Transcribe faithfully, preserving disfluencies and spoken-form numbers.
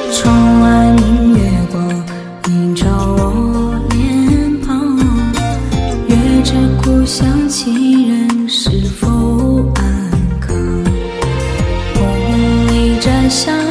窗外明月光，映照我脸庞。月之故乡，亲人是否安康？梦里摘下